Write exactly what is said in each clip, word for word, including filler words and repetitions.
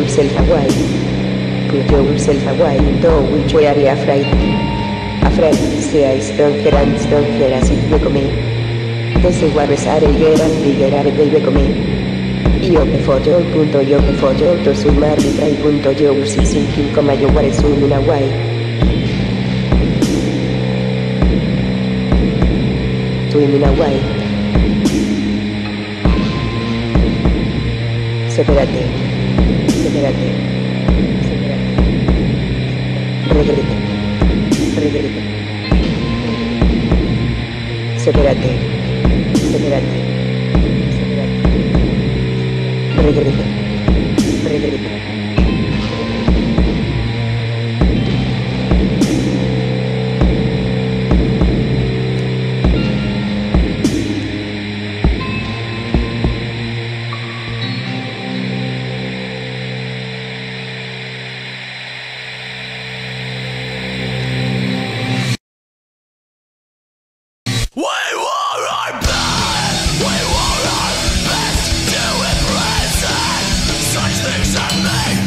yourself away. Put yourself away into which we are afraid. Afraid, sea stronger and stronger as it become. Those worries are bigger and bigger as they become. Io che foglio il punto, io che foglio il tuo sumari tra il punto, io usi sinking come io vuole swimming away. Swimming away. Separate, separate, separate. Regrete, regrete. Separate, separate. Regrete, regrete. Things are made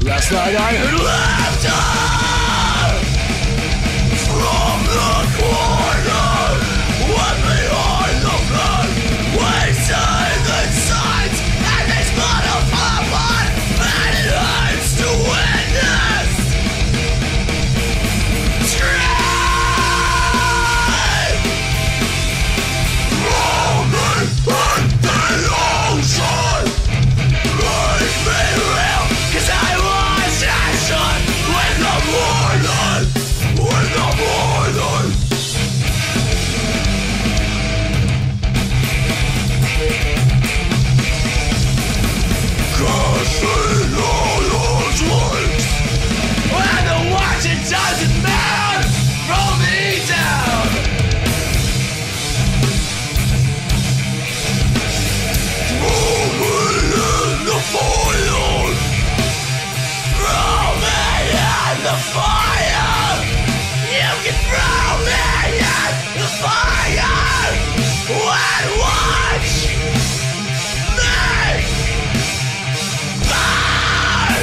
Last night I heard laughter from the corner, went behind the front. We say the signs and they spot a blood, and it hurts to witness. Scream! Rolling in the ocean, make me real, 'cause I was action with the morning, with the morning. Casting all your dreams, when the watching doesn't matter, roll me down. Throw me in the fire, throw me in the fire. You can throw me in the fire and watch me burn.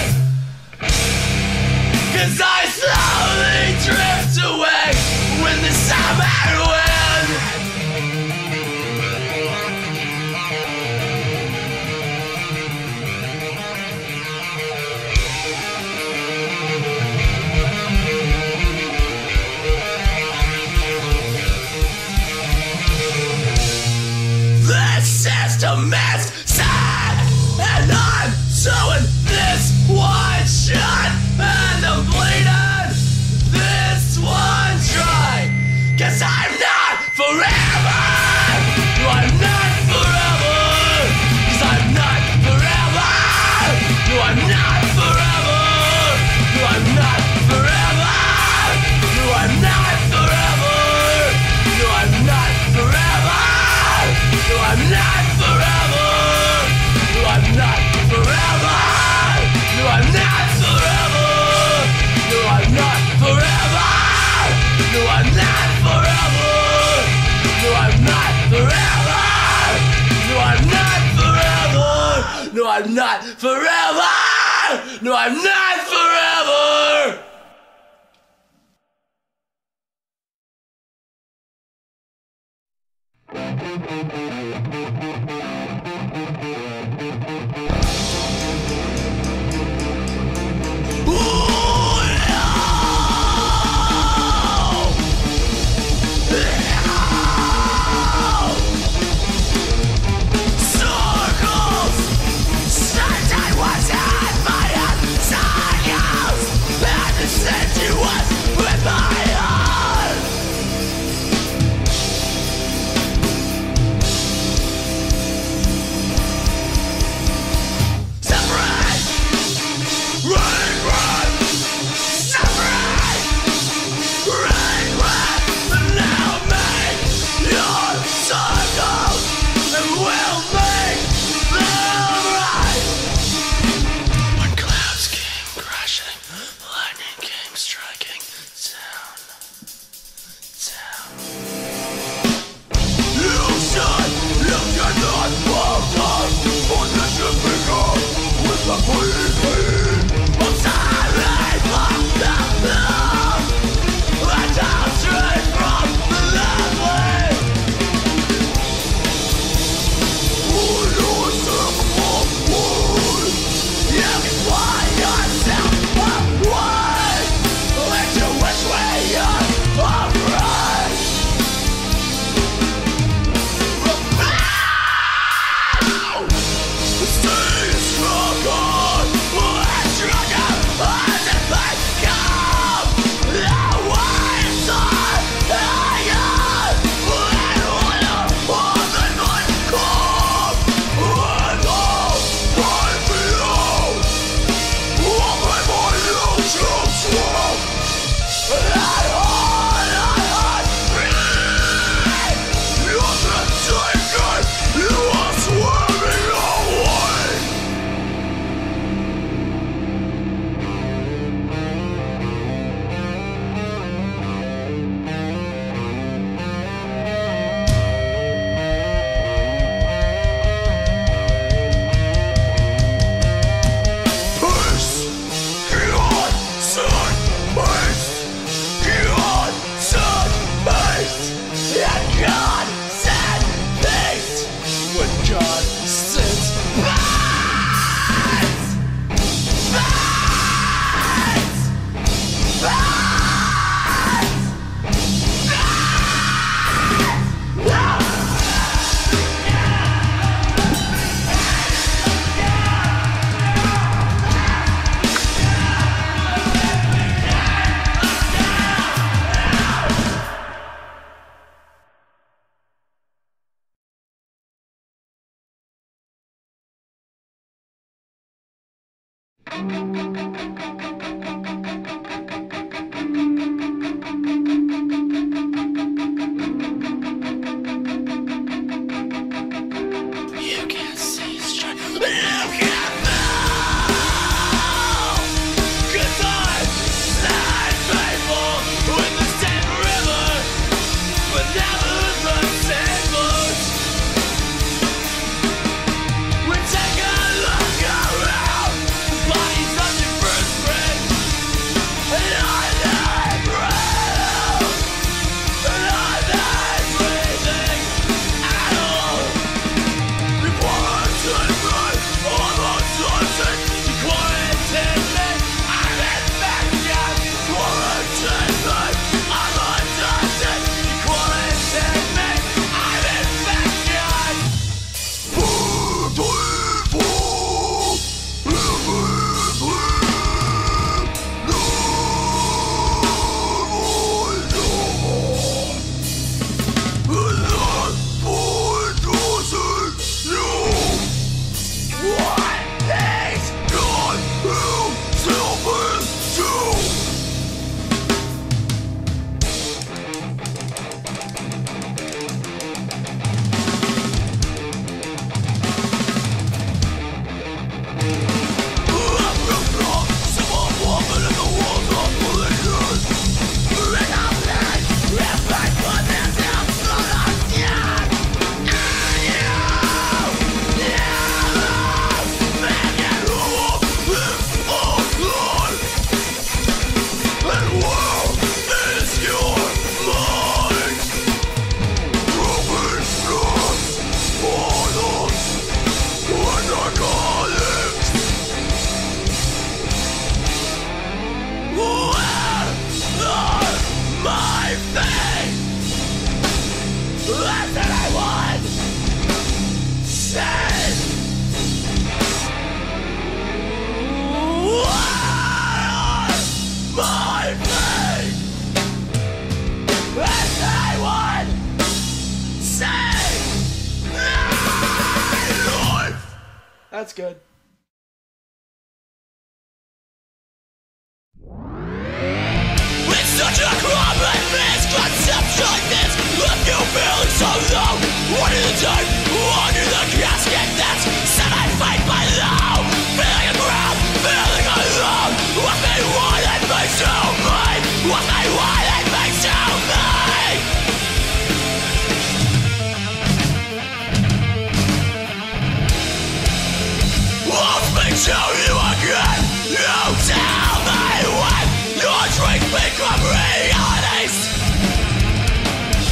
'Cause I slowly drift away with the summer wind. This system is sad, and I'm doing this one shot, and I'm bleeding this one dry. 'Cause I'm not forever. No, I'm not forever. 'Cause I'm not forever. No, I'm not forever. No, I'm not forever. No, I'm not forever. No, I'm not forever. No, I'm not forever. No, I'm not forever. No, I'm not forever. No, I'm not forever. No, I'm not forever. No, I'm not forever. No, I'm not forever. No, I'm not forever. No, I'm not forever. Circles, since I was at my side. That's good. It's such a common misconception, this left you feeling so low. Under the dirt, under the casket that's semi-fight by low. Feeling the ground, feeling alone. What they want that makes you mine. What they want that makes you mine. I'll speak to you again. You tell me when your dreams become realities.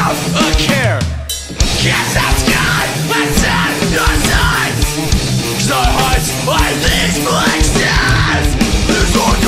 without a care. Can't stop sky and set your sights. The heights are these places. These are